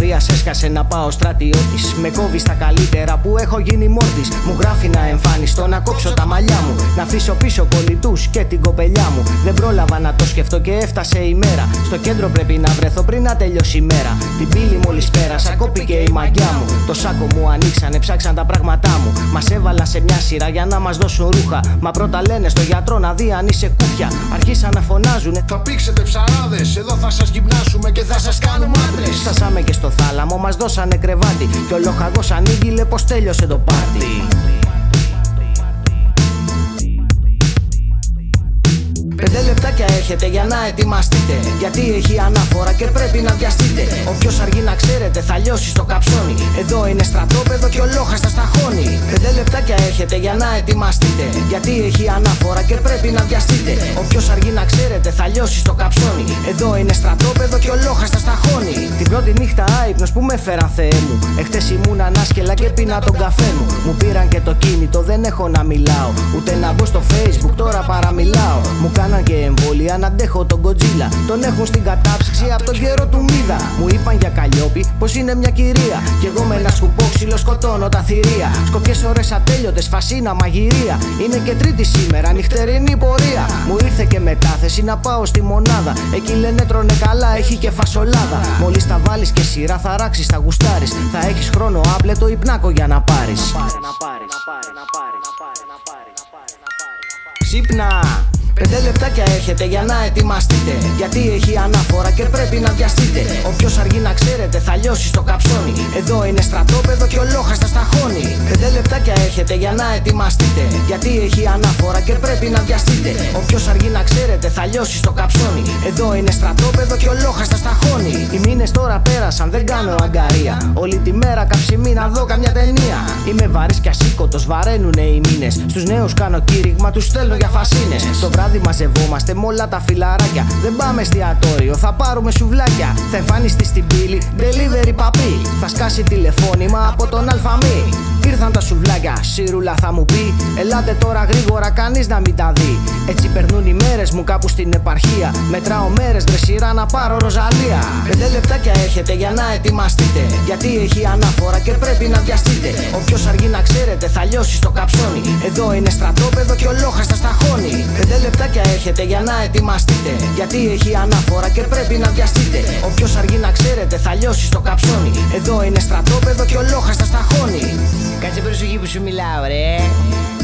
Καρδίας έσκασε να πάω στρατιώτης. Με κόβει στα καλύτερα που έχω γίνει μόρτης. Μου γράφει να εμφανιστώ, να κόψω τα μαλλιά μου, να αφήσω πίσω κολλητούς και την κοπελιά μου. Δεν πρόλαβα να το σκεφτώ και έφτασε η μέρα. Στο κέντρο πρέπει να βρεθώ πριν να τελειώσει η μέρα. Την πύλη μόλις πέρασα, κόπηκε η μαγιά μου. Το σάκο μου ανοίξανε, ψάξαν τα πράγματά μου. Μας έβαλαν σε μια σειρά για να μας δώσουν ρούχα. Μα πρώτα λένε στο γιατρό να δει αν είσαι κούφια. Αρχίσαν να φωνάζουνε: θα πήξετε ψαράδες, εδώ θα σας γυμνάσουμε και θα σας κάνουμε άντρες. Φτάσαμε και στο θάλαμο, μας δώσανε κρεβάτι. Κι ο λοχαγός ανήγγειλε πως τέλειωσε το πάρτι. 5 λεπτάκια έχετε για να ετοιμαστείτε, γιατί έχει ανάφορα και πρέπει να βιαστείτε. Όποιος αργεί να ξέρετε θα λιώσει στο καψόνι. Εδώ είναι στρατόπεδο και ο Λόχας τα σταχώνει. 5 λεπτάκια έχετε για να ετοιμαστείτε, γιατί έχει ανάφορα και πρέπει να βιαστείτε. Όποιος αργεί να ξέρετε θα λιώσει στο καψόνι. Εδώ είναι στρατόπεδο και ο Λόχας τα σταχώνει. Την πρώτη νύχτα άϊπνος που με έφεραν Θεέ μου. Εχθές ήμουν ανάσκελα και πίνα τον καφέ μου. Μου πήραν και το κίνητο, δεν έχω να μιλάω, ούτε να μπω στο Facebook, τώρα παραμιλάω. Μου κάναν και εμβόλια να αντέχω τον Godzilla. Τον έχουν στην κατάψυξη από τον καιρό του Μίδα. Μου είπαν για Καλλιόπη πως είναι μια κυρία. Κι εγώ με ένα σκουπό ξύλο σκοτώνω τα θηρία. Σκοπιές ώρες ατέλειωτες, φασίνα, μαγειρία. Είναι και Τρίτη σήμερα, νυχτερινή πορεία. Μου ήρθε και μετάθεση να πάω στη μονάδα. Εκεί λένε τρώνε καλά, έχει και φασολάδα. Μόλις τα βάλεις και σειρά θα ράξεις, θα γουστάρεις. Θα έχεις χρόνο άπλετο υπνάκο για να πάρεις. Ξύπνα! 5 λεπτάκια έχετε για να ετοιμαστείτε, γιατί έχει ανάφορα και πρέπει να βιαστείτε. Όποιος αργεί να ξέρετε θα λιώσει στο καψόνι. Εδώ είναι στρατόπεδο και ο Λόχας τα σταχώνει. 5 λεπτάκια έχετε για να ετοιμαστείτε, γιατί έχει ανάφορα και πρέπει να βιαστείτε. Όποιος αργεί να ξέρετε θα λιώσει στο καψόνι. Εδώ είναι στρατόπεδο και ο Λόχας τα σταχώνει. Οι μήνες τώρα πέρασαν, δεν κάνω αγκαρία. Όλη τη μέρα καψιμί να δω καμιά ταινία. Είμαι βαρύς κι ασήκωτος, βαραίνουνε οι μήνες. Στους νέους κάνω κήρυγμα, τους στέλνω για φασίνες. Το βράδυ μαζευόμαστε με όλα τα φιλαράκια. Δεν πάμε εστιατόριο, θα πάρουμε σουβλάκια. Θα εμφανιστεί στην πύλη, delivery παπί. Θα σκάσει τηλεφώνημα από τον Αλφαμή. Ήρθαν τα σουβλάκια, σιρούλα θα μου πει. Ελάτε τώρα γρήγορα, κανείς να μην τα δει. Έτσι περνούν οι μέρες μου κάπου στην επαρχία. Μετράω μέρες, βρε σειρά να πάρω Ροζαλία. 5 λεπτάκια έχετε για να ετοιμαστείτε, γιατί έχει ανάφορα και πρέπει να βιαστείτε. Όποιος αργεί να ξέρετε θα λιώσει στο καψόνι. Εδώ είναι στρατόπεδο και ο Λόχας τα σταχώνει. 5 λεπτάκια έχετε για να ετοιμαστείτε, γιατί έχει ανάφορα και πρέπει να βιαστείτε. Όποιος αργεί να ξέρετε θα λιώσει στο καψόνι. Εδώ είναι στρατόπεδο και ο Λόχας τα σταχώνει. Κάτσε προσοχή που σου μιλάω ρε.